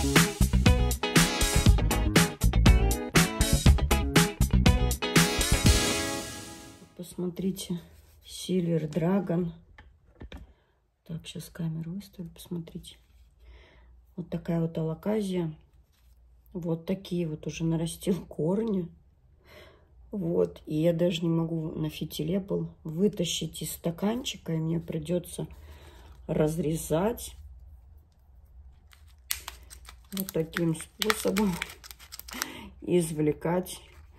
Посмотрите, Silver Dragon. Так, сейчас камеру выставлю, посмотрите. Вот такая вот алаказия. Вот такие вот уже нарастил корни. Вот, и я даже не могу, на фитиле был, вытащить из стаканчика, и мне придется разрезать вот таким способом, извлекать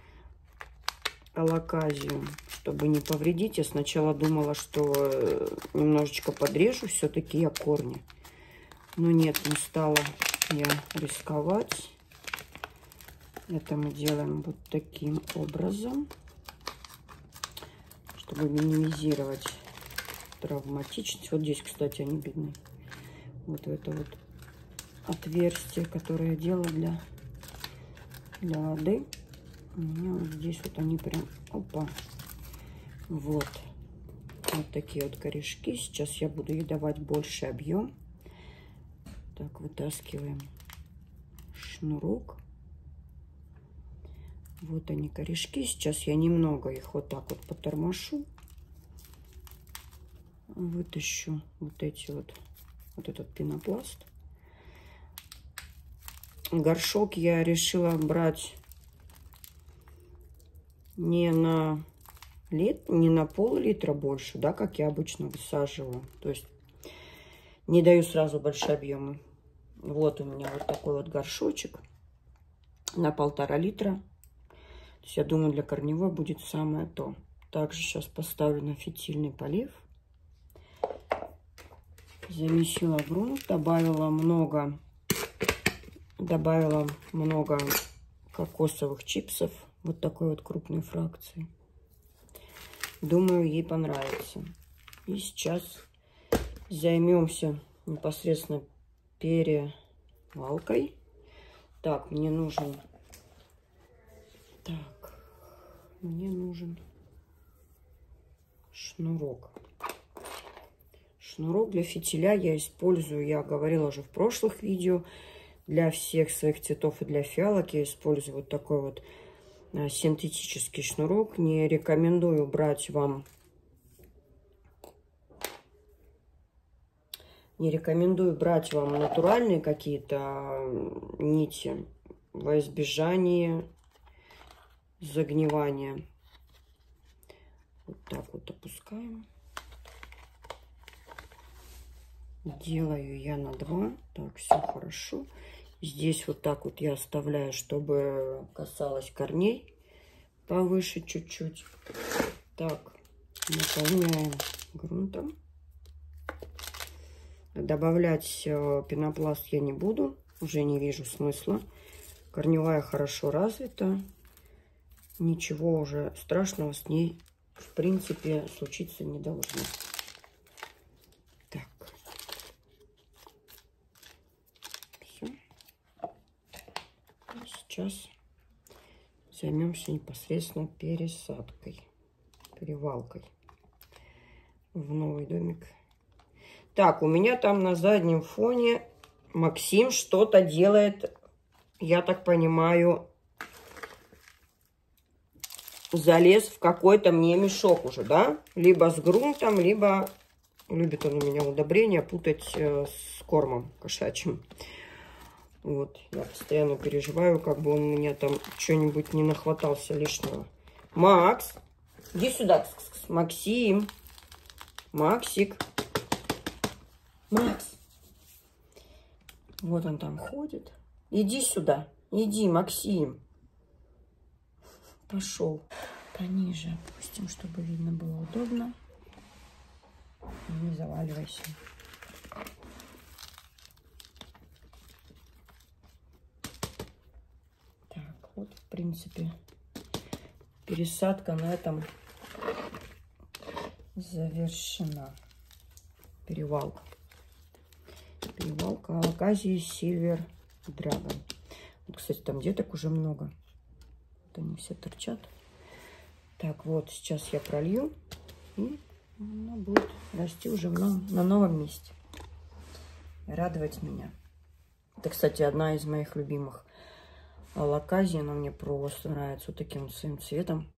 алаказию, чтобы не повредить. Я сначала думала, что немножечко подрежу все-таки я корни. Но нет, не стала я рисковать. Это мы делаем вот таким образом, чтобы минимизировать травматичность. Вот здесь, кстати, они видны. Вот это вот отверстие, которое я делала для воды. У меня вот здесь вот они прям, опа, вот такие вот корешки. Сейчас я буду ей давать больше объем. Так, вытаскиваем шнурок. Вот они корешки. Сейчас я немного их вот так вот потормошу. Вытащу вот эти вот этот пенопласт. Горшок я решила брать не на пол-литра больше, да, как я обычно высаживаю. То есть не даю сразу большие объемы. Вот у меня вот такой вот горшочек на 1,5 литра. То есть я думаю, для корневой будет самое то. Также сейчас поставлю на фитильный полив. Замесила грунт, добавила много кокосовых чипсов. Вот такой вот крупной фракции. Думаю, ей понравится. И сейчас займемся непосредственно перевалкой. Так, мне нужен шнурок. Шнурок для фитиля я использую, я говорила уже в прошлых видео, для всех своих цветов и для фиалок я использую вот такой вот синтетический шнурок. Не рекомендую брать вам натуральные какие-то нити во избежание загнивания. Вот так вот опускаем. Делаю я на 2. Так, все хорошо. Здесь вот так вот я оставляю, чтобы касалось корней повыше чуть-чуть. Так, наполняем грунтом. Добавлять пенопласт я не буду. Уже не вижу смысла. Корневая хорошо развита. Ничего уже страшного с ней, в принципе, случиться не должно. Так. Все. Сейчас займемся непосредственно пересадкой, перевалкой в новый домик. Так, у меня там на заднем фоне Максим что-то делает, я так понимаю, залез в какой-то мне мешок уже, да? Либо с грунтом, либо любит он у меня удобрения путать с кормом кошачьим. Вот, я постоянно переживаю, как бы он у меня там что-нибудь не нахватался лишнего. Макс, иди сюда, Максим, Максик, Макс. Вот он там ходит. Иди сюда, иди, Максим. Пошел. Пониже опустим, чтобы видно было удобно. Не заваливайся. Так, вот в принципе пересадка на этом завершена. Перевалка. Перевалка алаказии Silver Dragon. Вот, кстати, там деток уже много. Вот они все торчат. Так, вот сейчас я пролью. И она будет расти уже на новом месте. Радовать меня. Это, кстати, одна из моих любимых лаказий. Она мне просто нравится вот таким вот своим цветом.